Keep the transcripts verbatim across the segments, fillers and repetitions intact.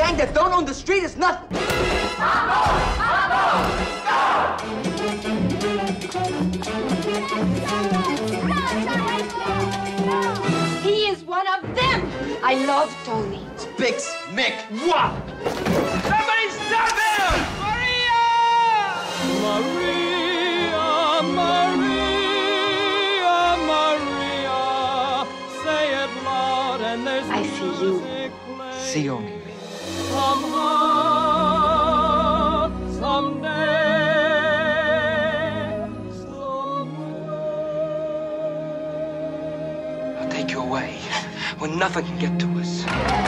gang that don't own the street is nothing. He is one of them. I love Tony. Bix, Mick, what? Somebody stop him! Maria! Maria, Maria, Maria. Say it loud and there's I see you. See only me. Somehow, someday, somewhere. I'll take you away when nothing can get to us.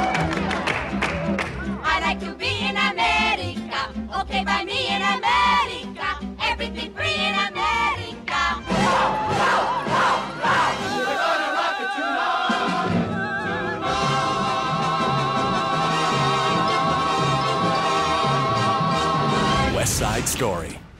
I like to be in America. Okay, by me in America. Everything free in America. We're gonna rock it tonight. West Side Story.